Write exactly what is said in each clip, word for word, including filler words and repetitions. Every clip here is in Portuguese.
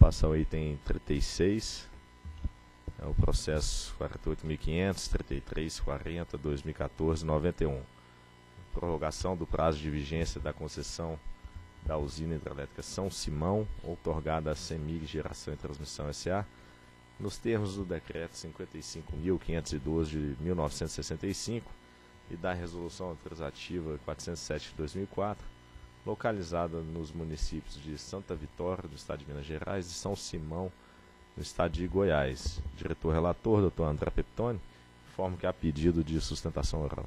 passa ao item trinta e seis. É o processo quarenta e oito mil quinhentos, trinta e três quarenta, dois mil e quatorze, noventa e um. Prorrogação do prazo de vigência da concessão da usina hidrelétrica São Simão, outorgada à CEMIG Geração e Transmissão S A, nos termos do decreto cinquenta e cinco mil quinhentos e doze de mil novecentos e sessenta e cinco e da resolução autorizativa quatrocentos e sete de dois mil e quatro, localizada nos municípios de Santa Vitória, no estado de Minas Gerais, e São Simão, no estado de Goiás. Diretor-relator, doutor André Peptoni, informo que há pedido de sustentação oral.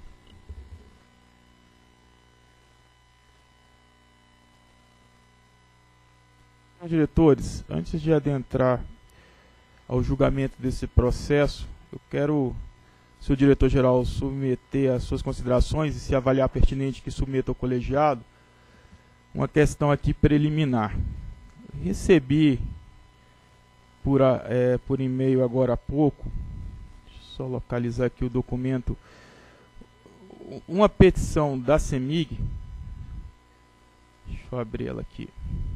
Diretores, antes de adentrar ao julgamento desse processo, eu quero, se o diretor-geral submeter as suas considerações e se avaliar pertinente que submeta ao colegiado, uma questão aqui preliminar. Recebi por, é, por e-mail agora há pouco, deixa eu só localizar aqui o documento, uma petição da CEMIG, deixa eu abrir ela aqui,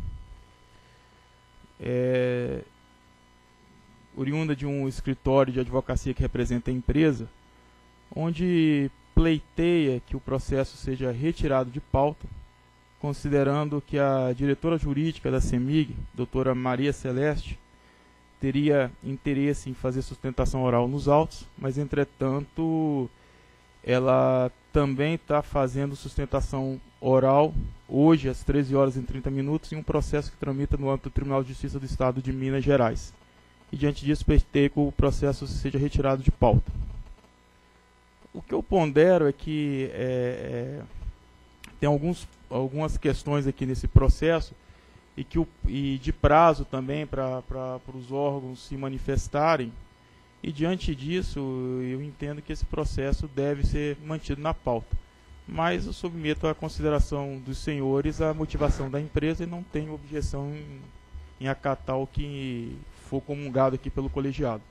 é, oriunda de um escritório de advocacia que representa a empresa, onde pleiteia que o processo seja retirado de pauta, considerando que a diretora jurídica da CEMIG, doutora Maria Celeste, teria interesse em fazer sustentação oral nos autos, mas, entretanto, ela também está fazendo sustentação oral hoje, às treze horas e trinta minutos, em um processo que tramita no âmbito do Tribunal de Justiça do Estado de Minas Gerais. E, diante disso, pleiteio que o processo seja retirado de pauta. O que eu pondero é que é, é, tem alguns, algumas questões aqui nesse processo e, que o, e de prazo também para os órgãos se manifestarem. E, diante disso, eu entendo que esse processo deve ser mantido na pauta. Mas eu submeto à consideração dos senhores a motivação da empresa e não tenho objeção em, em acatar o que for comungado aqui pelo colegiado.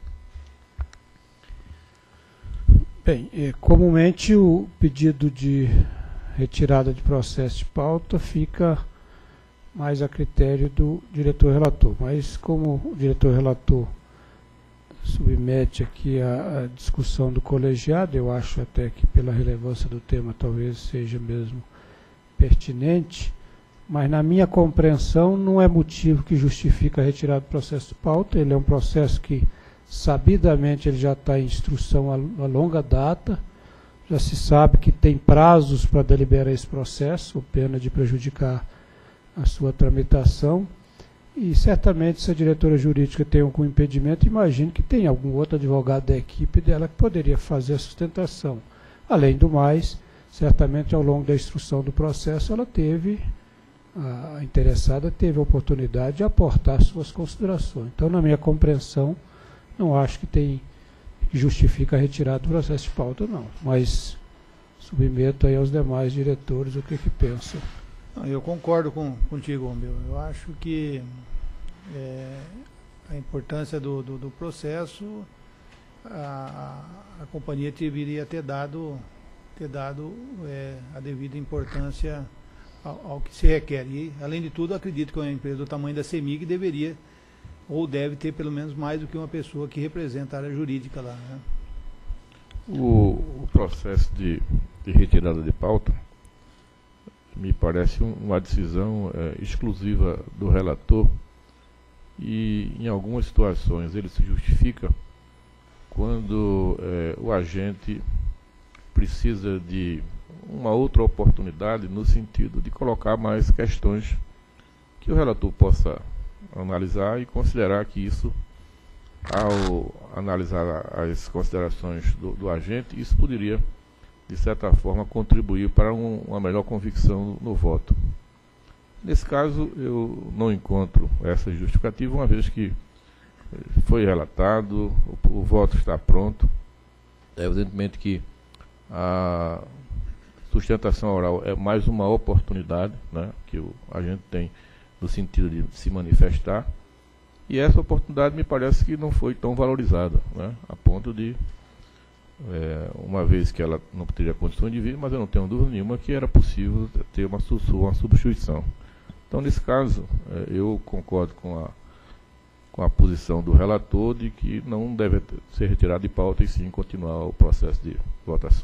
Bem, é, comumente o pedido de retirada de processo de pauta fica mais a critério do diretor-relator. Mas como o diretor-relator submete aqui a, a discussão do colegiado, eu acho até que pela relevância do tema talvez seja mesmo pertinente, mas na minha compreensão não é motivo que justifica a retirada do processo de pauta. Ele é um processo que sabidamente ele já está em instrução a, a longa data, já se sabe que tem prazos para deliberar esse processo, pena de prejudicar a sua tramitação. E certamente, se a diretora jurídica tem algum impedimento, imagino que tem algum outro advogado da equipe dela que poderia fazer a sustentação. Além do mais, certamente ao longo da instrução do processo, ela teve, a interessada teve a oportunidade de aportar suas considerações. Então, na minha compreensão, não acho que tem que justifica a retirada do processo de pauta, não. Mas submeto aí aos demais diretores o que que pensam. Eu concordo com, contigo, Romeu. Eu acho que é, a importância do, do, do processo, a, a companhia deveria ter dado, ter dado é, a devida importância ao, ao que se requer. E, além de tudo, acredito que uma empresa do tamanho da CEMIG deveria, ou deve ter pelo menos mais do que uma pessoa que representa a área jurídica lá, né? O, o processo de, de retirada de pauta me parece um, uma decisão é, exclusiva do relator, e em algumas situações ele se justifica quando é, o agente precisa de uma outra oportunidade no sentido de colocar mais questões que o relator possa analisar e considerar que isso, ao analisar as considerações do, do agente, isso poderia, de certa forma, contribuir para um, uma melhor convicção no, no voto. Nesse caso, eu não encontro essa justificativa, uma vez que foi relatado, o, o voto está pronto. É evidentemente que a sustentação oral é mais uma oportunidade, né, que o agente tem no sentido de se manifestar, e essa oportunidade me parece que não foi tão valorizada, né, a ponto de, é, uma vez que ela não teria condições de vir, mas eu não tenho dúvida nenhuma que era possível ter uma, uma substituição. Então, nesse caso, é, eu concordo com a com a posição do relator de que não deve ser retirado de pauta e sim continuar o processo de votação.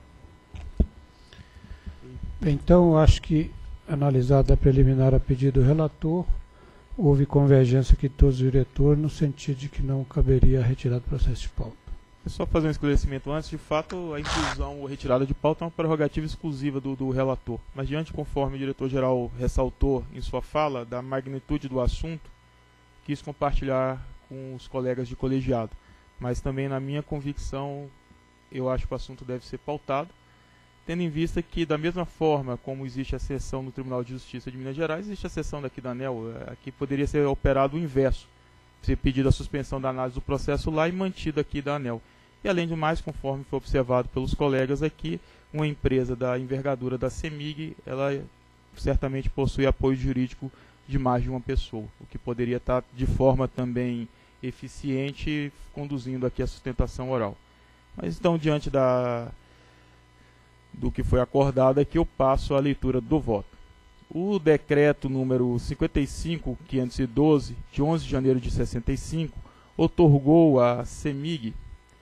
Então, acho que, analisada a preliminar a pedido do relator, houve convergência aqui de todos os diretores no sentido de que não caberia a retirada do processo de pauta. É só fazer um esclarecimento antes. De fato, a inclusão ou retirada de pauta é uma prerrogativa exclusiva do, do relator. Mas, diante, conforme o diretor-geral ressaltou em sua fala, da magnitude do assunto, quis compartilhar com os colegas de colegiado. Mas também, na minha convicção, eu acho que o assunto deve ser pautado, tendo em vista que, da mesma forma como existe a sessão no Tribunal de Justiça de Minas Gerais, existe a sessão daqui da ANEEL. Aqui poderia ser operado o inverso, ser pedida a suspensão da análise do processo lá e mantida aqui da ANEEL. E, além do mais, conforme foi observado pelos colegas aqui, uma empresa da envergadura da CEMIG, ela certamente possui apoio jurídico de mais de uma pessoa, o que poderia estar de forma também eficiente conduzindo aqui a sustentação oral. Mas então, diante da, do que foi acordado aqui, eu passo a leitura do voto. O decreto número cinquenta e cinco mil quinhentos e doze, de onze de janeiro de sessenta e cinco, outorgou à CEMIG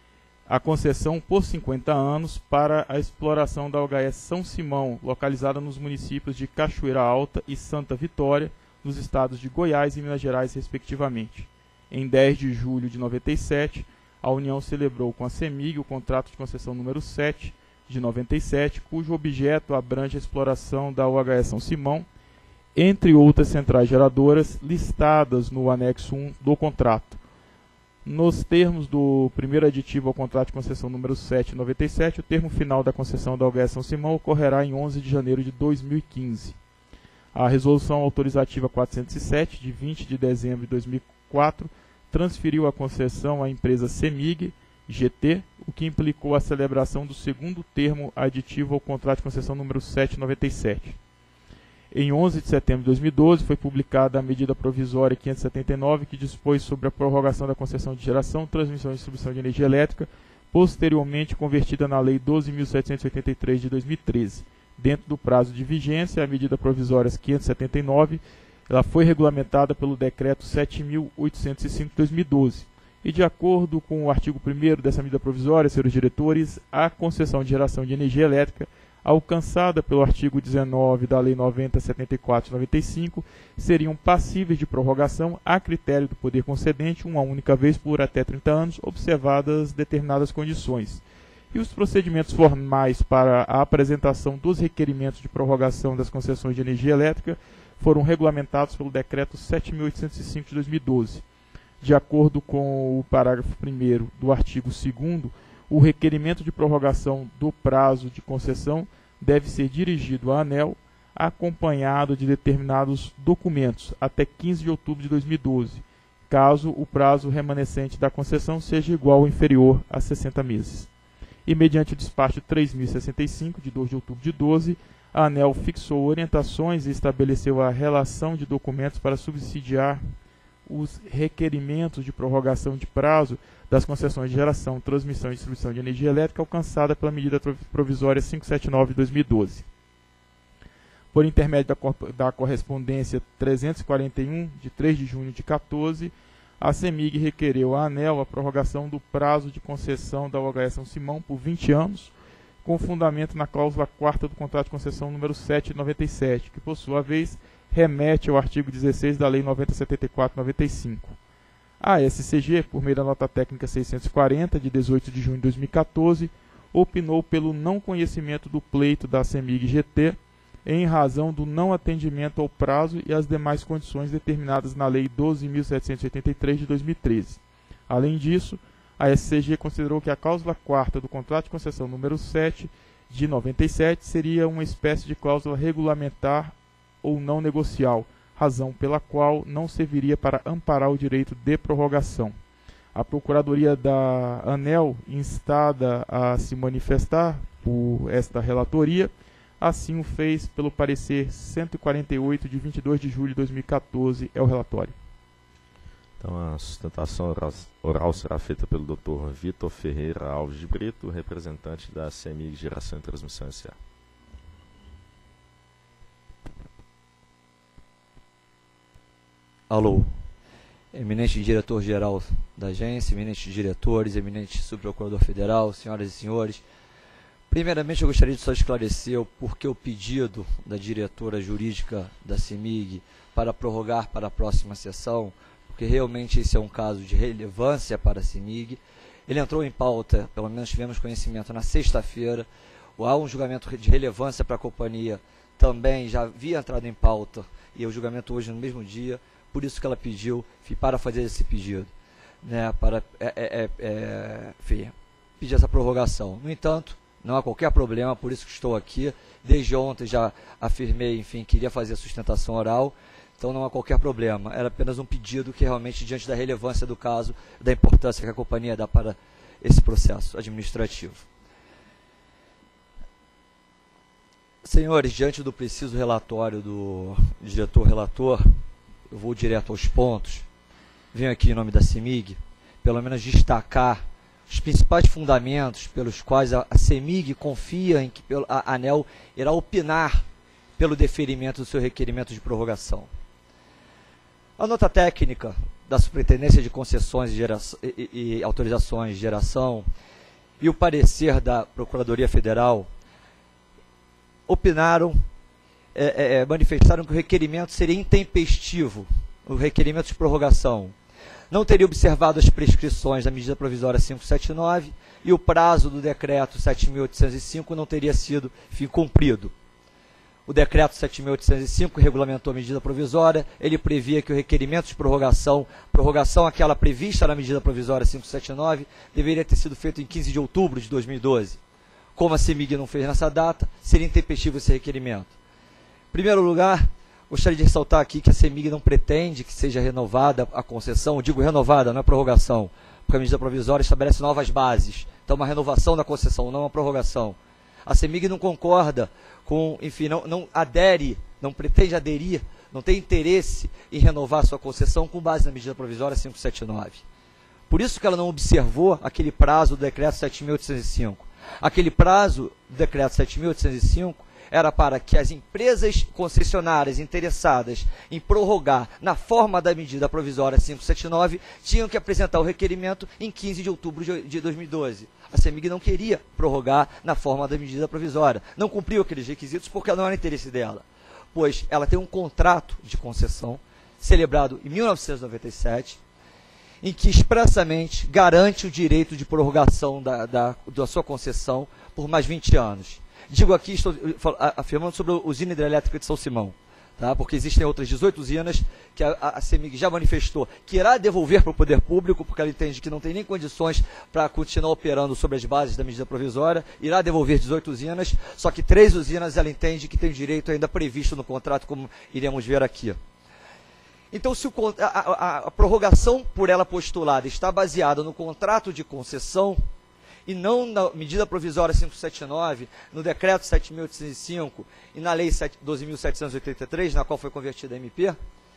a concessão por cinquenta anos para a exploração da O H S São Simão, localizada nos municípios de Cachoeira Alta e Santa Vitória, nos estados de Goiás e Minas Gerais, respectivamente. Em dez de julho de noventa e sete, a União celebrou com a CEMIG o contrato de concessão número sete de noventa e sete, cujo objeto abrange a exploração da O H S São Simão, entre outras centrais geradoras listadas no anexo um do contrato. Nos termos do primeiro aditivo ao contrato de concessão número sete de noventa e sete, o termo final da concessão da O H S São Simão ocorrerá em onze de janeiro de dois mil e quinze. A resolução autorizativa quatrocentos e sete, de vinte de dezembro de dois mil e quatro, transferiu a concessão à empresa CEMIG G T, o que implicou a celebração do segundo termo aditivo ao contrato de concessão número sete de noventa e sete. Em onze de setembro de dois mil e doze, foi publicada a medida provisória quinhentos e setenta e nove, que dispôs sobre a prorrogação da concessão de geração, transmissão e distribuição de energia elétrica, posteriormente convertida na Lei doze mil setecentos e oitenta e três de dois mil e treze. Dentro do prazo de vigência, a medida provisória quinhentos e setenta e nove, ela foi regulamentada pelo Decreto sete mil oitocentos e cinco de dois mil e doze. E, de acordo com o artigo primeiro dessa medida provisória, senhores diretores, a concessão de geração de energia elétrica alcançada pelo artigo dezenove da Lei noventa mil setenta e quatro de noventa e cinco, seriam passíveis de prorrogação a critério do poder concedente, uma única vez por até trinta anos, observadas determinadas condições. E os procedimentos formais para a apresentação dos requerimentos de prorrogação das concessões de energia elétrica foram regulamentados pelo Decreto sete mil oitocentos e cinco de dois mil e doze. De acordo com o parágrafo primeiro do artigo segundo, o requerimento de prorrogação do prazo de concessão deve ser dirigido à ANEEL, acompanhado de determinados documentos, até quinze de outubro de dois mil e doze, caso o prazo remanescente da concessão seja igual ou inferior a sessenta meses. E, mediante o despacho três mil e sessenta e cinco, de dois de outubro de doze, a ANEEL fixou orientações e estabeleceu a relação de documentos para subsidiar os requerimentos de prorrogação de prazo das concessões de geração, transmissão e distribuição de energia elétrica alcançada pela medida provisória quinhentos e setenta e nove de dois mil e doze. Por intermédio da, da correspondência trezentos e quarenta e um, de três de junho de quatorze, a CEMIG requereu à ANEEL a prorrogação do prazo de concessão da O H S São Simão por vinte anos, com fundamento na cláusula quarta do contrato de concessão número sete de noventa e sete, que, por sua vez, remete ao artigo dezesseis da Lei noventa mil setenta e quatro de noventa e cinco. A S C G, por meio da nota técnica seiscentos e quarenta, de dezoito de junho de dois mil e quatorze, opinou pelo não conhecimento do pleito da CEMIG G T, em razão do não atendimento ao prazo e às demais condições determinadas na Lei doze mil setecentos e oitenta e três de dois mil e treze. Além disso, a S C G considerou que a cláusula quarta do contrato de concessão número sete de noventa e sete seria uma espécie de cláusula regulamentar ou não negocial, razão pela qual não serviria para amparar o direito de prorrogação. A Procuradoria da ANEEL, instada a se manifestar por esta relatoria, assim o fez pelo parecer cento e quarenta e oito, de vinte e dois de julho de dois mil e quatorze, é o relatório. Então, a sustentação oral, oral será feita pelo doutor Vitor Ferreira Alves de Brito, representante da CEMIG Geração e Transmissão S A Alô. eminente diretor-geral da agência, eminentes diretores, eminente subprocurador federal, senhoras e senhores. Primeiramente, eu gostaria de só esclarecer o porquê o pedido da diretora jurídica da CEMIG para prorrogar para a próxima sessão, porque realmente esse é um caso de relevância para a CEMIG. Ele entrou em pauta, pelo menos tivemos conhecimento, na sexta-feira. Há um julgamento de relevância para a companhia, também já havia entrado em pauta, e o julgamento hoje no mesmo dia, por isso que ela pediu para fazer esse pedido, né, para é, é, é, enfim, pedir essa prorrogação. No entanto, não há qualquer problema, por isso que estou aqui. Desde ontem já afirmei, enfim, que iria fazer a sustentação oral, então não há qualquer problema. Era apenas um pedido que realmente, diante da relevância do caso, da importância que a companhia dá para esse processo administrativo. Senhores, diante do preciso relatório do diretor-relator, eu vou direto aos pontos. Venho aqui em nome da CEMIG, pelo menos destacar os principais fundamentos pelos quais a, a CEMIG confia em que a ANEEL irá opinar pelo deferimento do seu requerimento de prorrogação. A nota técnica da Superintendência de Concessões e, geração, e, e Autorizações de Geração e o parecer da Procuradoria Federal opinaram, é, é, manifestaram que o requerimento seria intempestivo, o requerimento de prorrogação. Não teria observado as prescrições da medida provisória quinhentos e setenta e nove e o prazo do decreto sete mil oitocentos e cinco não teria sido, enfim, cumprido. O decreto sete mil oitocentos e cinco regulamentou a medida provisória, ele previa que o requerimento de prorrogação, prorrogação aquela prevista na medida provisória quinhentos e setenta e nove, deveria ter sido feito em quinze de outubro de dois mil e doze. Como a CEMIG não fez nessa data, seria intempestivo esse requerimento. Em primeiro lugar, gostaria de ressaltar aqui que a CEMIG não pretende que seja renovada a concessão, eu digo renovada, não é prorrogação, porque a medida provisória estabelece novas bases. Então, uma renovação da concessão, não uma prorrogação. A CEMIG não concorda com, enfim, não, não adere, não pretende aderir, não tem interesse em renovar sua concessão com base na medida provisória quinhentos e setenta e nove. Por isso que ela não observou aquele prazo do decreto sete mil oitocentos e cinco. Aquele prazo do decreto sete mil oitocentos e cinco era para que as empresas concessionárias interessadas em prorrogar na forma da medida provisória quinhentos e setenta e nove tinham que apresentar o requerimento em quinze de outubro de dois mil e doze. A CEMIG não queria prorrogar na forma da medida provisória, não cumpriu aqueles requisitos porque não era interesse dela, pois ela tem um contrato de concessão celebrado em mil novecentos e noventa e sete, em que expressamente garante o direito de prorrogação da, da, da sua concessão por mais vinte anos. Digo aqui, estou afirmando sobre a usina hidrelétrica de São Simão, tá? Porque existem outras dezoito usinas que a, a CEMIG já manifestou que irá devolver para o poder público, porque ela entende que não tem nem condições para continuar operando sobre as bases da medida provisória, irá devolver dezoito usinas, só que três usinas ela entende que tem direito ainda previsto no contrato, como iremos ver aqui. Então, se o, a, a, a prorrogação por ela postulada está baseada no contrato de concessão e não na medida provisória quinhentos e setenta e nove, no decreto sete mil oitocentos e cinco e na lei doze mil setecentos e oitenta e três, na qual foi convertida a M P,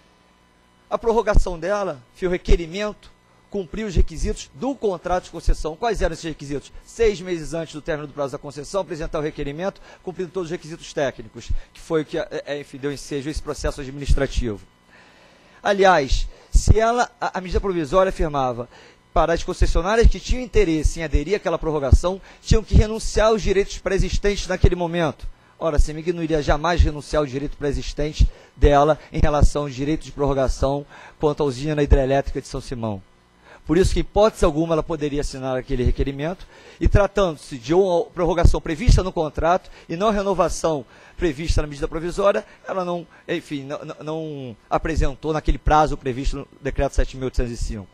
a prorrogação dela, o requerimento, cumpriu os requisitos do contrato de concessão. Quais eram esses requisitos? Seis meses antes do término do prazo da concessão, apresentar o requerimento, cumprindo todos os requisitos técnicos, que foi o que é, enfim, deu ensejo a esse processo administrativo. Aliás, se ela, a, a medida provisória afirmava para as concessionárias que tinham interesse em aderir àquela prorrogação, tinham que renunciar aos direitos pré-existentes naquele momento. Ora, a CEMIG não iria jamais renunciar ao direito pré-existente dela em relação ao direito de prorrogação quanto à usina hidrelétrica de São Simão. Por isso que, em hipótese alguma, ela poderia assinar aquele requerimento, e tratando-se de uma prorrogação prevista no contrato e não renovação prevista na medida provisória, ela não, enfim, não, não apresentou naquele prazo previsto no decreto sete mil oitocentos e cinco.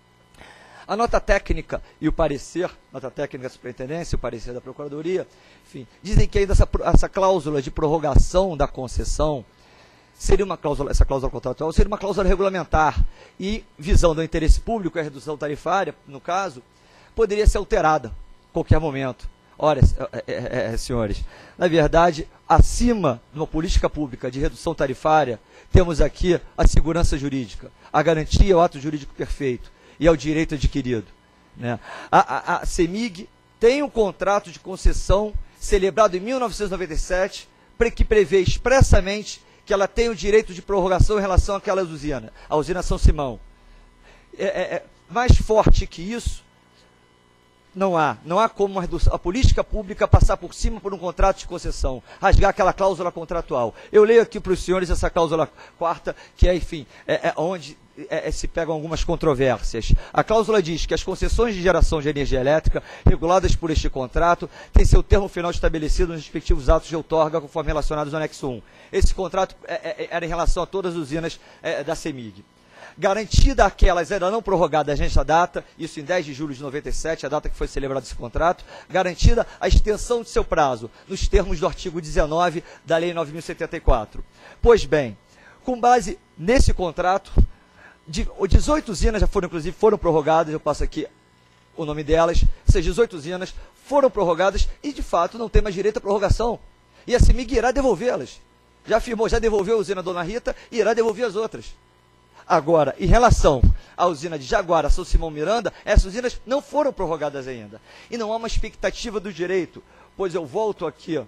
A nota técnica e o parecer, nota técnica da superintendência e o parecer da procuradoria, enfim, dizem que ainda essa, essa cláusula de prorrogação da concessão seria uma cláusula, essa cláusula contratual seria uma cláusula regulamentar e, visão do interesse público, a redução tarifária, no caso, poderia ser alterada a qualquer momento. Ora, é, é, é, senhores, na verdade, acima de uma política pública de redução tarifária, temos aqui a segurança jurídica, a garantia ao ato jurídico perfeito e ao direito adquirido, né? A, a, a CEMIG tem um contrato de concessão celebrado em mil novecentos e noventa e sete, que prevê expressamente que ela tem o direito de prorrogação em relação àquela usina, a usina São Simão. é, é, mais forte que isso, não há. Não há como a política pública passar por cima por um contrato de concessão, rasgar aquela cláusula contratual. Eu leio aqui para os senhores essa cláusula quarta, que é, enfim, é, é onde é, é, se pegam algumas controvérsias. A cláusula diz que as concessões de geração de energia elétrica, reguladas por este contrato, têm seu termo final estabelecido nos respectivos atos de outorga, conforme relacionados ao anexo um. Esse contrato é, é, era em relação a todas as usinas é, da CEMIG. Garantida aquelas ainda não prorrogadas nesta data, isso em dez de julho de noventa e sete, a data que foi celebrado esse contrato, garantida a extensão de seu prazo, nos termos do artigo dezenove da Lei nove mil e setenta e quatro. Pois bem, com base nesse contrato, de, dezoito usinas já foram, inclusive, foram prorrogadas, eu passo aqui o nome delas, essas dezoito usinas foram prorrogadas e, de fato, não tem mais direito à prorrogação. E a CEMIG irá devolvê-las. Já afirmou, já devolveu a usina Dona Rita e irá devolver as outras. Agora, em relação à usina de Jaguara, São Simão Miranda, essas usinas não foram prorrogadas ainda. E não há uma expectativa do direito, pois eu volto aqui, ó.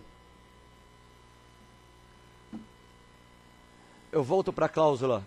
Eu volto para a cláusula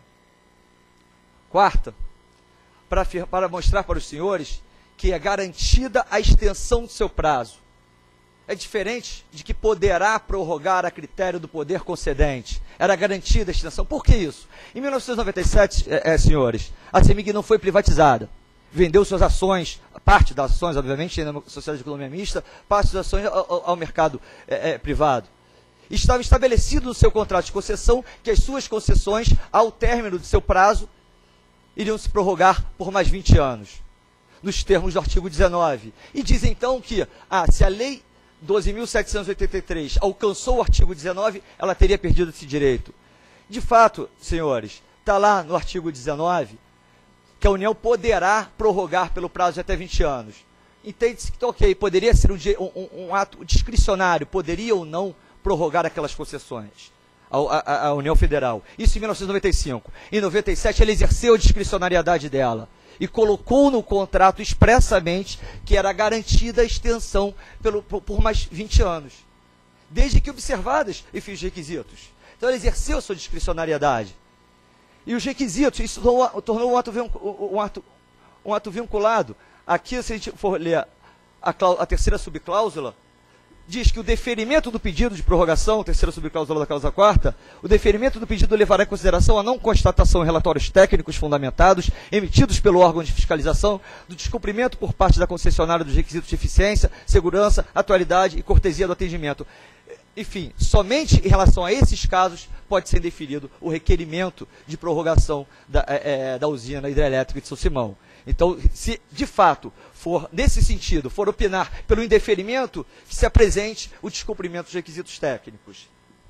quarta, para, para mostrar para os senhores que é garantida a extensão do seu prazo. É diferente de que poderá prorrogar a critério do poder concedente. Era garantida a extensão. Por que isso? Em mil novecentos e noventa e sete, é, é, senhores, a CEMIG não foi privatizada. Vendeu suas ações, parte das ações, obviamente, na sociedade de economia mista, parte das ações ao, ao mercado é, é, privado. Estava estabelecido no seu contrato de concessão que as suas concessões, ao término do seu prazo, iriam se prorrogar por mais vinte anos, nos termos do artigo dezenove. E diz então que, ah, se a lei doze mil setecentos e oitenta e três alcançou o artigo dezenove, ela teria perdido esse direito. De fato, senhores, está lá no artigo dezenove que a União poderá prorrogar pelo prazo de até vinte anos. Entende-se que, ok, poderia ser um, um, um ato discricionário, poderia ou não prorrogar aquelas concessões, a, a, a União Federal. Isso em mil novecentos e noventa e cinco. Em noventa e sete, ela exerceu a discricionariedade dela e colocou no contrato expressamente que era garantida a extensão pelo, por, por mais vinte anos, desde que observadas, enfim, os requisitos. Então ela exerceu a sua discricionariedade. E os requisitos, isso tornou, tornou um, ato, um, ato, um ato vinculado. Aqui, se a gente for ler a, a terceira subcláusula, diz que o deferimento do pedido de prorrogação, terceira subcláusula da cláusula quarta, o deferimento do pedido levará em consideração a não constatação em relatórios técnicos fundamentados, emitidos pelo órgão de fiscalização, do descumprimento por parte da concessionária dos requisitos de eficiência, segurança, atualidade e cortesia do atendimento. Enfim, somente em relação a esses casos pode ser definido o requerimento de prorrogação da, é, da usina hidrelétrica de São Simão. Então, se de fato for, nesse sentido, for opinar pelo indeferimento, que se apresente o descumprimento dos requisitos técnicos.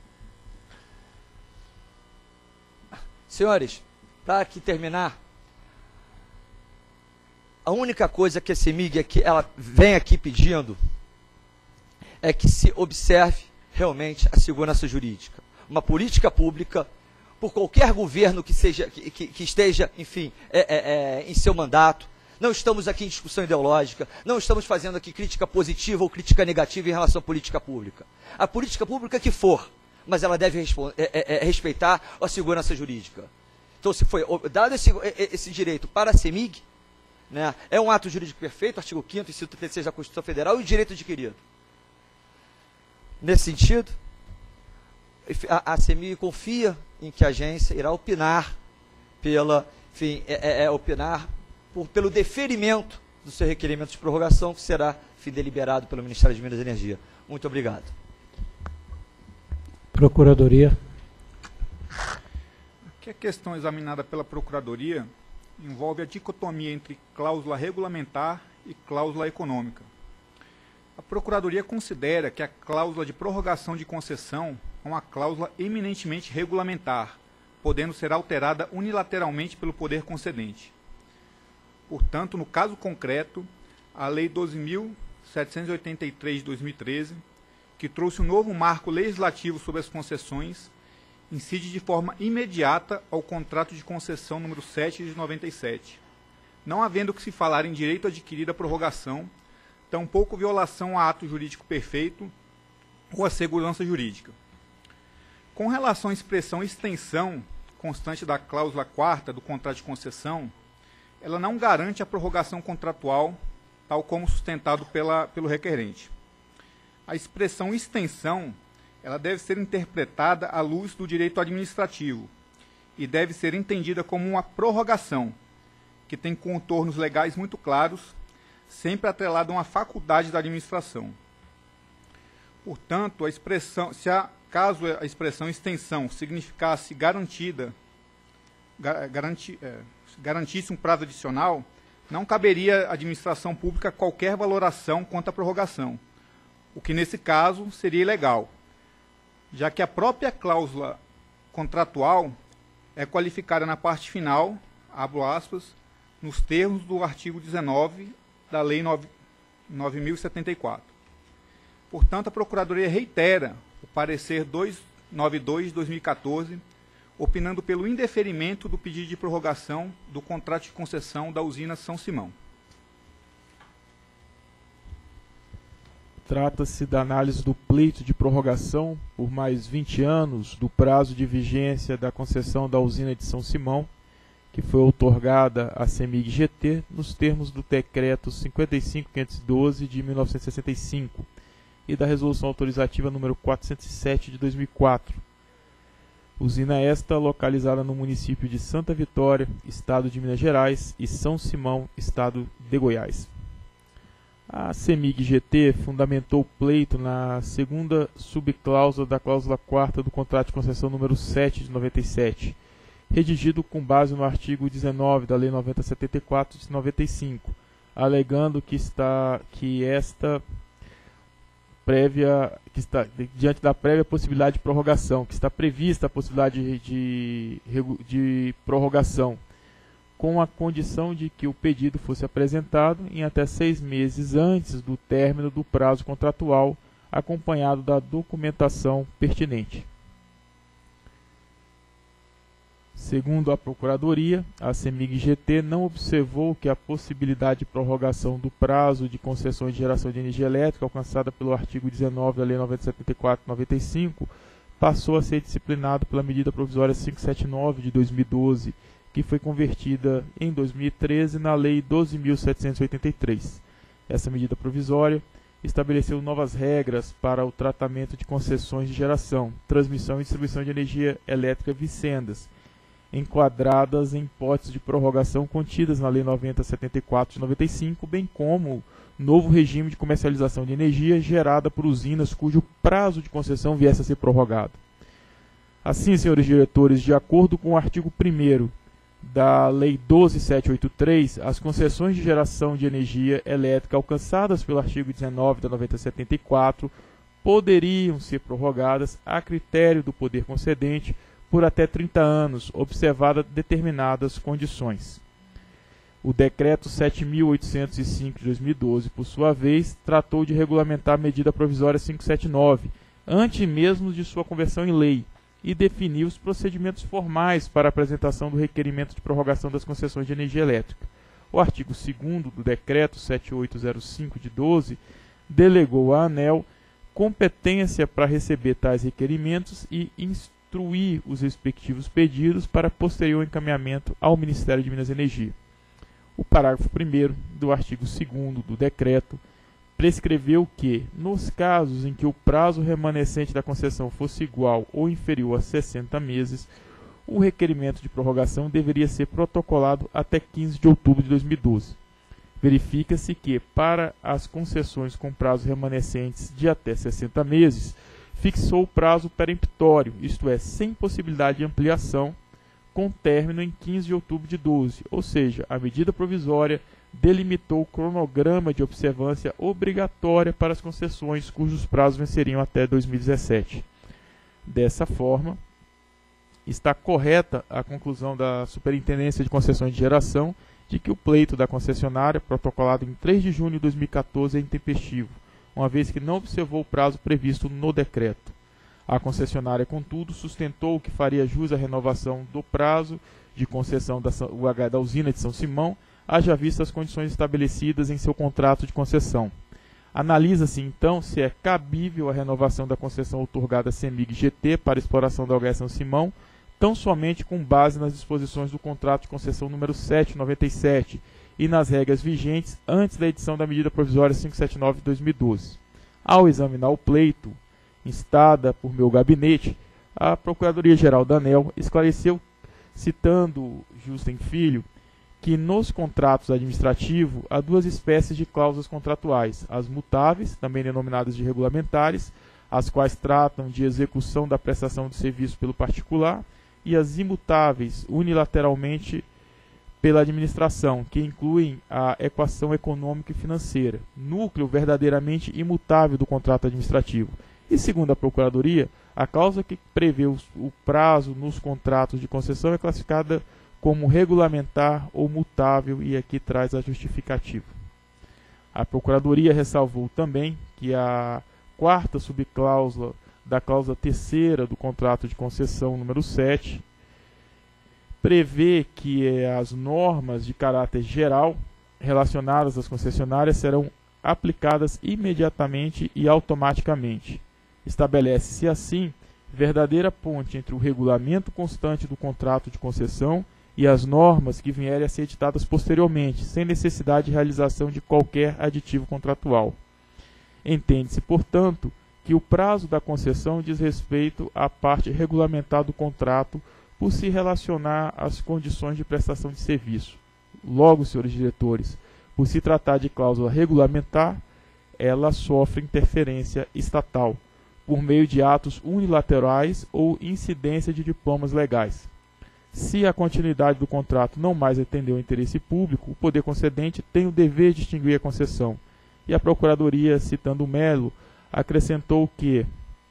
Senhores, para aqui terminar, a única coisa que a CEMIG aqui, ela vem aqui pedindo é que se observe realmente a segurança jurídica. Uma política pública, por qualquer governo que, seja, que, que, que esteja, enfim, é, é, é, em seu mandato. Não estamos aqui em discussão ideológica, não estamos fazendo aqui crítica positiva ou crítica negativa em relação à política pública. A política pública que for, mas ela deve é, é, é, respeitar a segurança jurídica. Então, se foi dado esse, esse direito para a CEMIG, né, é um ato jurídico perfeito, artigo quinto, inciso terceiro da Constituição Federal, e o direito adquirido. Nesse sentido, a, a CEMIG confia em que a agência irá opinar pela, enfim, é, é, opinar por, pelo deferimento do seu requerimento de prorrogação, que será, enfim, deliberado pelo Ministério de Minas e Energia. Muito obrigado. Procuradoria. Aqui a questão examinada pela Procuradoria envolve a dicotomia entre cláusula regulamentar e cláusula econômica. A Procuradoria considera que a cláusula de prorrogação de concessão é uma cláusula eminentemente regulamentar, podendo ser alterada unilateralmente pelo poder concedente. Portanto, no caso concreto, a Lei doze mil setecentos e oitenta e três de dois mil e treze, que trouxe um novo marco legislativo sobre as concessões, incide de forma imediata ao contrato de concessão número sete de noventa e sete, não havendo que se falar em direito adquirido à prorrogação, tampouco violação a ato jurídico perfeito ou a segurança jurídica. Com relação à expressão extensão constante da cláusula quarta do contrato de concessão, ela não garante a prorrogação contratual, tal como sustentado pela, pelo requerente. A expressão extensão, ela deve ser interpretada à luz do direito administrativo e deve ser entendida como uma prorrogação, que tem contornos legais muito claros, sempre atrelada a uma faculdade da administração. Portanto, a expressão, se a, caso a expressão extensão significasse garantida, garanti, é, garantisse um prazo adicional, não caberia à administração pública qualquer valoração quanto à prorrogação, o que nesse caso seria ilegal, já que a própria cláusula contratual é qualificada na parte final, abro aspas, nos termos do artigo dezenove da Lei nove mil e setenta e quatro. Portanto, a Procuradoria reitera o parecer duzentos e noventa e dois de dois mil e quatorze, opinando pelo indeferimento do pedido de prorrogação do contrato de concessão da usina São Simão. Trata-se da análise do pleito de prorrogação por mais vinte anos do prazo de vigência da concessão da usina de São Simão, que foi outorgada à CEMIG-G T nos termos do Decreto cinquenta e cinco mil quinhentos e doze de mil novecentos e sessenta e cinco e da Resolução Autorizativa número quatrocentos e sete de dois mil e quatro. Usina esta localizada no município de Santa Vitória, Estado de Minas Gerais, e São Simão, Estado de Goiás. A CEMIG-G T fundamentou o pleito na segunda subcláusula da cláusula quarta do contrato de concessão número sete de noventa e sete, redigido com base no artigo dezenove da Lei noventa mil setenta e quatro de noventa e cinco, alegando que está que esta prévia que está diante da prévia possibilidade de prorrogação, que está prevista a possibilidade de, de, de prorrogação, com a condição de que o pedido fosse apresentado em até seis meses antes do término do prazo contratual, acompanhado da documentação pertinente. Segundo a Procuradoria, a CEMIG-G T não observou que a possibilidade de prorrogação do prazo de concessões de geração de energia elétrica alcançada pelo artigo dezenove da Lei novecentos e setenta e quatro de noventa e cinco passou a ser disciplinado pela medida provisória quinhentos e setenta e nove de dois mil e doze, que foi convertida em dois mil e treze na Lei doze mil setecentos e oitenta e três. Essa medida provisória estabeleceu novas regras para o tratamento de concessões de geração, transmissão e distribuição de energia elétrica vicendas, enquadradas em hipóteses de prorrogação contidas na Lei noventa mil setenta e quatro de noventa e cinco, bem como novo regime de comercialização de energia gerada por usinas cujo prazo de concessão viesse a ser prorrogado. Assim, senhores diretores, de acordo com o artigo primeiro da Lei doze mil setecentos e oitenta e três, as concessões de geração de energia elétrica alcançadas pelo artigo dezenove da noventa mil setenta e quatro poderiam ser prorrogadas a critério do poder concedente por até trinta anos, observadas determinadas condições. O Decreto sete mil oitocentos e cinco de dois mil e doze, por sua vez, tratou de regulamentar a medida provisória quinhentos e setenta e nove, antes mesmo de sua conversão em lei, e definiu os procedimentos formais para a apresentação do requerimento de prorrogação das concessões de energia elétrica. O artigo segundo do Decreto sete mil oitocentos e cinco de doze delegou à ANEEL competência para receber tais requerimentos e instruir os respectivos pedidos para posterior encaminhamento ao Ministério de Minas e Energia. O parágrafo primeiro do artigo segundo do decreto prescreveu que, nos casos em que o prazo remanescente da concessão fosse igual ou inferior a sessenta meses, o requerimento de prorrogação deveria ser protocolado até quinze de outubro de dois mil e doze. Verifica-se que, para as concessões com prazos remanescentes de até sessenta meses, fixou o prazo peremptório, isto é, sem possibilidade de ampliação, com término em quinze de outubro de doze, ou seja, a medida provisória delimitou o cronograma de observância obrigatória para as concessões cujos prazos venceriam até dois mil e dezessete. Dessa forma, está correta a conclusão da Superintendência de Concessões de Geração de que o pleito da concessionária, protocolado em três de junho de dois mil e quatorze, é intempestivo, uma vez que não observou o prazo previsto no decreto. A concessionária, contudo, sustentou que faria jus à renovação do prazo de concessão da, da usina de São Simão, haja vista as condições estabelecidas em seu contrato de concessão. Analisa-se, então, se é cabível a renovação da concessão outorgada à CEMIG-G T para exploração da U H S São Simão, tão somente com base nas disposições do contrato de concessão número sete de noventa e sete e nas regras vigentes antes da edição da medida provisória quinhentos e setenta e nove de dois mil e doze. Ao examinar o pleito, instada por meu gabinete, a Procuradoria-Geral da ANEEL esclareceu, citando Justem Filho, que nos contratos administrativos há duas espécies de cláusulas contratuais, as mutáveis, também denominadas de regulamentares, as quais tratam de execução da prestação de serviço pelo particular, e as imutáveis, unilateralmente pela administração, que incluem a equação econômica e financeira, núcleo verdadeiramente imutável do contrato administrativo. E, segundo a Procuradoria, a cláusula que prevê o prazo nos contratos de concessão é classificada como regulamentar ou mutável, e aqui traz a justificativa. A Procuradoria ressalvou também que a quarta subcláusula da cláusula terceira do contrato de concessão número sete prevê que as normas de caráter geral relacionadas às concessionárias serão aplicadas imediatamente e automaticamente. Estabelece-se assim verdadeira ponte entre o regulamento constante do contrato de concessão e as normas que vierem a ser editadas posteriormente, sem necessidade de realização de qualquer aditivo contratual. Entende-se, portanto, que o prazo da concessão diz respeito à parte regulamentar do contrato por se relacionar às condições de prestação de serviço. Logo, senhores diretores, por se tratar de cláusula regulamentar, ela sofre interferência estatal, por meio de atos unilaterais ou incidência de diplomas legais. Se a continuidade do contrato não mais atendeu ao interesse público, o poder concedente tem o dever de extinguir a concessão. E a Procuradoria, citando Melo, acrescentou que,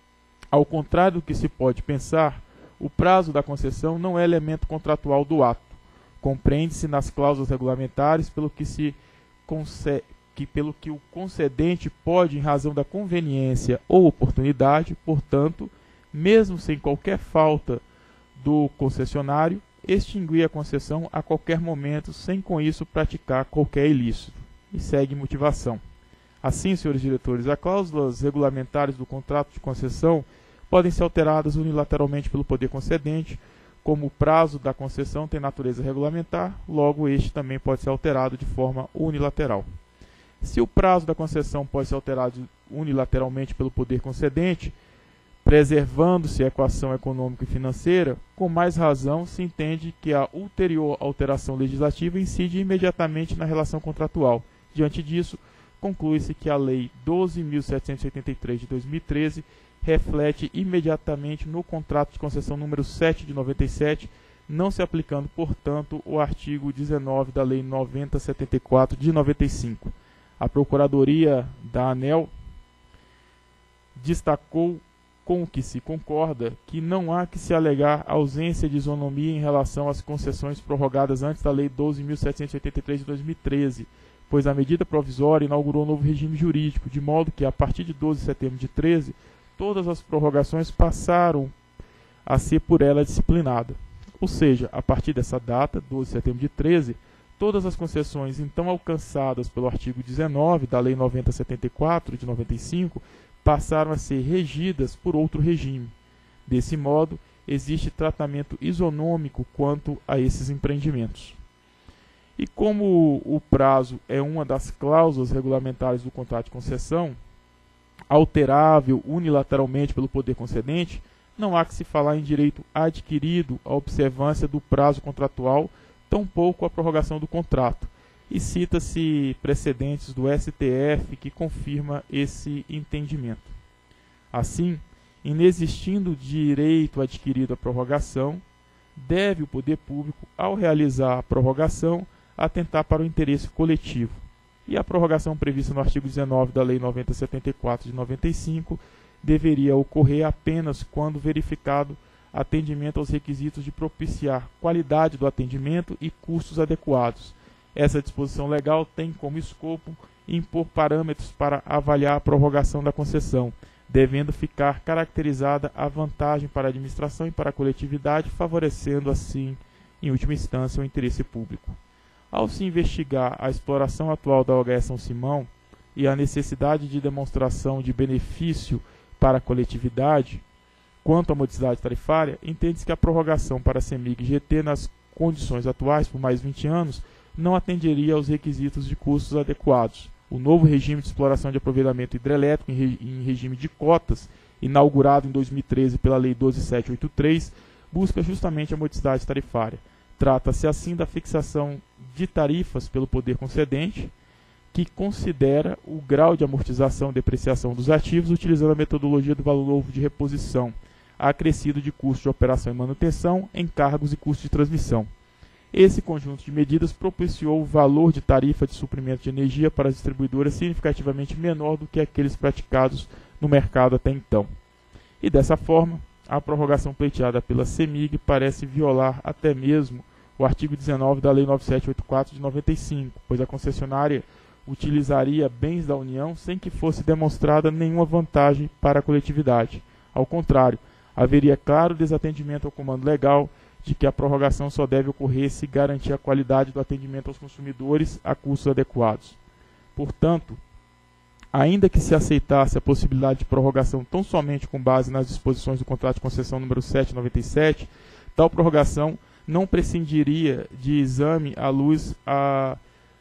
ao contrário do que se pode pensar, o prazo da concessão não é elemento contratual do ato. Compreende-se nas cláusulas regulamentares pelo que, se concede, que, pelo que o concedente pode, em razão da conveniência ou oportunidade, portanto, mesmo sem qualquer falta do concessionário, extinguir a concessão a qualquer momento, sem com isso praticar qualquer ilícito. E segue motivação. Assim, senhores diretores, as cláusulas regulamentares do contrato de concessão podem ser alteradas unilateralmente pelo poder concedente, como o prazo da concessão tem natureza regulamentar, logo este também pode ser alterado de forma unilateral. Se o prazo da concessão pode ser alterado unilateralmente pelo poder concedente, preservando-se a equação econômica e financeira, com mais razão se entende que a ulterior alteração legislativa incide imediatamente na relação contratual. Diante disso, conclui-se que a Lei doze mil setecentos e oitenta e três de dois mil e treze reflete imediatamente no contrato de concessão número sete de noventa e sete, não se aplicando, portanto, o artigo dezenove da Lei noventa mil setecentos e setenta e quatro de noventa e cinco. A Procuradoria da ANEEL destacou, com o que se concorda, que não há que se alegar ausência de isonomia em relação às concessões prorrogadas antes da Lei doze mil setecentos e oitenta e três de dois mil e treze, pois a medida provisória inaugurou um novo regime jurídico, de modo que, a partir de doze de setembro de treze, todas as prorrogações passaram a ser por ela disciplinada. Ou seja, a partir dessa data, doze de setembro de treze, todas as concessões então alcançadas pelo artigo dezenove da Lei noventa mil setecentos e setenta e quatro de noventa e cinco passaram a ser regidas por outro regime. Desse modo, existe tratamento isonômico quanto a esses empreendimentos. E como o prazo é uma das cláusulas regulamentares do contrato de concessão, alterável unilateralmente pelo poder concedente, não há que se falar em direito adquirido à observância do prazo contratual, tampouco a prorrogação do contrato. E cita-se precedentes do S T F que confirma esse entendimento. Assim, inexistindo direito adquirido à prorrogação, deve o poder público, ao realizar a prorrogação, atentar para o interesse coletivo. E a prorrogação prevista no artigo dezenove da Lei noventa mil setecentos e setenta e quatro de noventa e cinco deveria ocorrer apenas quando verificado atendimento aos requisitos de propiciar qualidade do atendimento e custos adequados. Essa disposição legal tem como escopo impor parâmetros para avaliar a prorrogação da concessão, devendo ficar caracterizada a vantagem para a administração e para a coletividade, favorecendo assim, em última instância, o interesse público. Ao se investigar a exploração atual da O H E São Simão e a necessidade de demonstração de benefício para a coletividade, Quanto à modicidade tarifária, entende-se que a prorrogação para a CEMIG G T nas condições atuais por mais vinte anos não atenderia aos requisitos de custos adequados. O novo regime de exploração de aproveitamento hidrelétrico em, re, em regime de cotas, inaugurado em dois mil e treze pela Lei doze mil setecentos e oitenta e três, busca justamente a modicidade tarifária. Trata-se assim da fixação de tarifas pelo poder concedente, que considera o grau de amortização e depreciação dos ativos utilizando a metodologia do valor novo de reposição, acrescido de custo de operação e manutenção, encargos e custo de transmissão. Esse conjunto de medidas propiciou o valor de tarifa de suprimento de energia para as distribuidoras significativamente menor do que aqueles praticados no mercado até então. E dessa forma, a prorrogação pleiteada pela CEMIG parece violar até mesmo o artigo dezenove da Lei nove mil setecentos e oitenta e quatro de noventa e cinco, pois a concessionária utilizaria bens da União sem que fosse demonstrada nenhuma vantagem para a coletividade. Ao contrário, haveria claro desatendimento ao comando legal de que a prorrogação só deve ocorrer se garantir a qualidade do atendimento aos consumidores a custos adequados. Portanto, ainda que se aceitasse a possibilidade de prorrogação tão somente com base nas disposições do contrato de concessão número setecentos e noventa e sete, tal prorrogação não prescindiria de exame à luz a,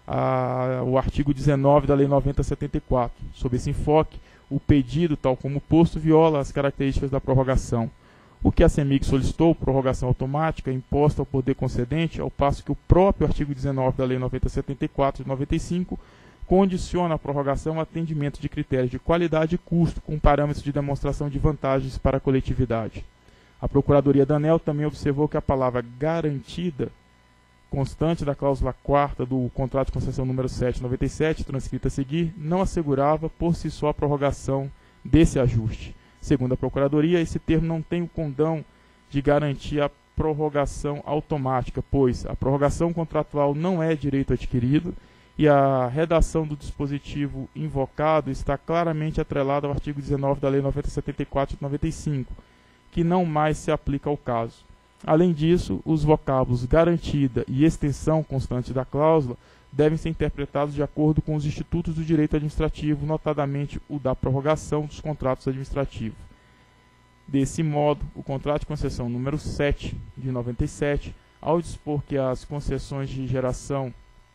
a, o artigo dezenove da Lei noventa mil setenta e quatro. Sob esse enfoque, o pedido, tal como posto, viola as características da prorrogação. O que a CEMIG solicitou, prorrogação automática, imposta ao poder concedente, ao passo que o próprio artigo dezenove da Lei noventa mil setenta e quatro de noventa e cinco condiciona a prorrogação ao atendimento de critérios de qualidade e custo, com parâmetros de demonstração de vantagens para a coletividade. A Procuradoria da ANEEL também observou que a palavra garantida, constante da cláusula quarta do contrato de concessão número setecentos e noventa e sete, transcrita a seguir, não assegurava por si só a prorrogação desse ajuste. Segundo a Procuradoria, esse termo não tem o condão de garantir a prorrogação automática, pois a prorrogação contratual não é direito adquirido e a redação do dispositivo invocado está claramente atrelada ao artigo dezenove da Lei noventa mil setenta e quatro de noventa e cinco, que não mais se aplica ao caso. Além disso, os vocábulos garantida e extensão constante da cláusula devem ser interpretados de acordo com os institutos do direito administrativo, notadamente o da prorrogação dos contratos administrativos. Desse modo, o contrato de concessão número sete de noventa e sete, ao dispor que as concessões de geração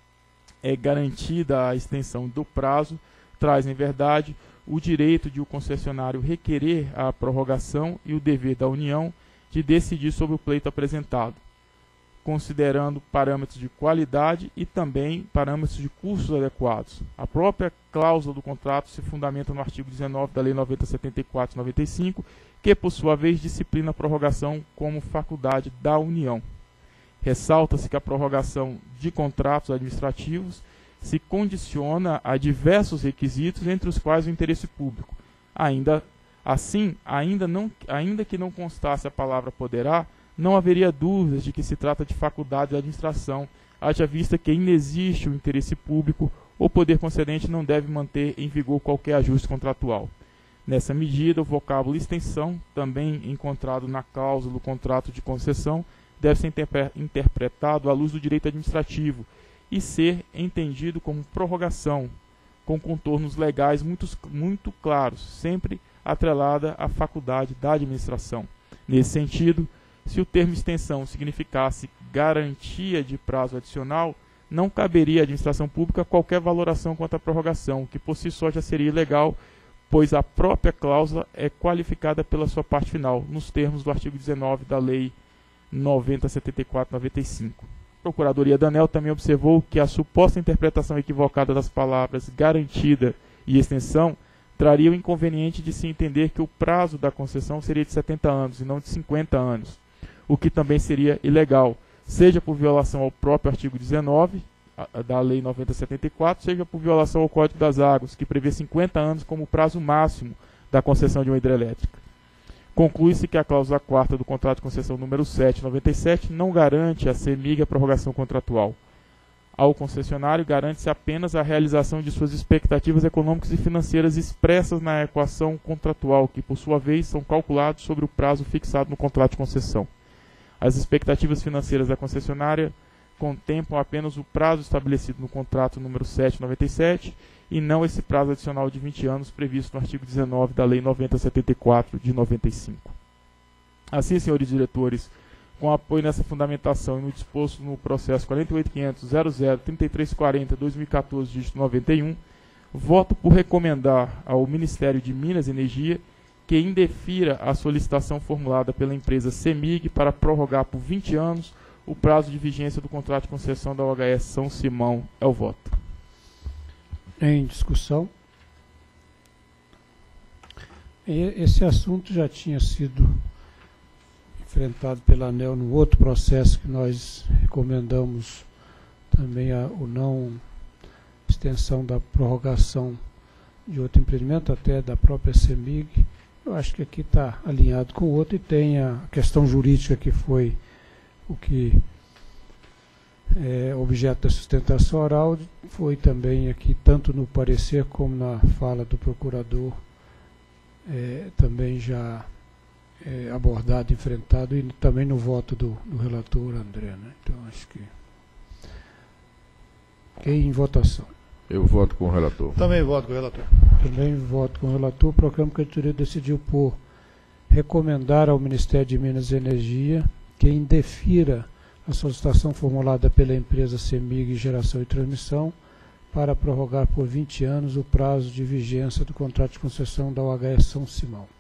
é garantida a extensão do prazo, traz, em verdade, o direito de o concessionário requerer a prorrogação e o dever da União de decidir sobre o pleito apresentado, considerando parâmetros de qualidade e também parâmetros de custos adequados. A própria cláusula do contrato se fundamenta no artigo dezenove da Lei noventa mil setenta e quatro de noventa e cinco, que, por sua vez, disciplina a prorrogação como faculdade da União. Ressalta-se que a prorrogação de contratos administrativos se condiciona a diversos requisitos, entre os quais o interesse público. Ainda assim, ainda, não, ainda que não constasse a palavra poderá, não haveria dúvidas de que se trata de faculdade da administração, haja vista que inexiste o interesse público, o poder concedente não deve manter em vigor qualquer ajuste contratual. Nessa medida, o vocábulo extensão, também encontrado na cláusula do contrato de concessão, deve ser interpretado à luz do direito administrativo e ser entendido como prorrogação, com contornos legais muito, muito claros, sempre atrelada à faculdade da administração. Nesse sentido, se o termo extensão significasse garantia de prazo adicional, não caberia à administração pública qualquer valoração quanto à prorrogação, que por si só já seria ilegal, pois a própria cláusula é qualificada pela sua parte final, nos termos do artigo dezenove da Lei noventa mil setenta e quatro de noventa e cinco. A Procuradoria da ANEEL também observou que a suposta interpretação equivocada das palavras garantida e extensão traria o inconveniente de se entender que o prazo da concessão seria de setenta anos e não de cinquenta anos, o que também seria ilegal, seja por violação ao próprio artigo dezenove da Lei noventa mil setenta e quatro, seja por violação ao Código das Águas, que prevê cinquenta anos como prazo máximo da concessão de uma hidrelétrica. Conclui-se que a cláusula quarta do contrato de concessão número setecentos e noventa e sete não garante à CEMIG a prorrogação contratual. Ao concessionário, garante-se apenas a realização de suas expectativas econômicas e financeiras expressas na equação contratual, que, por sua vez, são calculados sobre o prazo fixado no contrato de concessão. As expectativas financeiras da concessionária contemplam apenas o prazo estabelecido no contrato número setecentos e noventa e sete e não esse prazo adicional de vinte anos previsto no artigo dezenove da Lei noventa mil setenta e quatro de noventa e cinco. Assim, senhores diretores, com apoio nessa fundamentação e no disposto no processo quarenta e oito quinhentos ponto zero zero trinta e três quarenta barra dois mil e quatorze, dígito noventa e um, voto por recomendar ao Ministério de Minas e Energia que indefira a solicitação formulada pela empresa CEMIG para prorrogar por vinte anos o prazo de vigência do contrato de concessão da O H S São Simão. É o voto. Em discussão. Esse assunto já tinha sido enfrentado pela ANEEL no outro processo que nós recomendamos também a, o não extensão da prorrogação de outro empreendimento, até da própria CEMIG. Eu acho que aqui está alinhado com o outro e tem a questão jurídica que foi o que é objeto da sustentação oral, foi também aqui, tanto no parecer como na fala do procurador, é, também já é, abordado, enfrentado, e também no voto do, do relator André, né? Então acho que... Ok, em votação. Eu voto com o relator. Também voto com o relator. Também voto com o relator. Proclamo que a diretoria decidiu por recomendar ao Ministério de Minas e Energia que indefira a solicitação formulada pela empresa CEMIG Geração e Transmissão para prorrogar por vinte anos o prazo de vigência do contrato de concessão da O H S São Simão.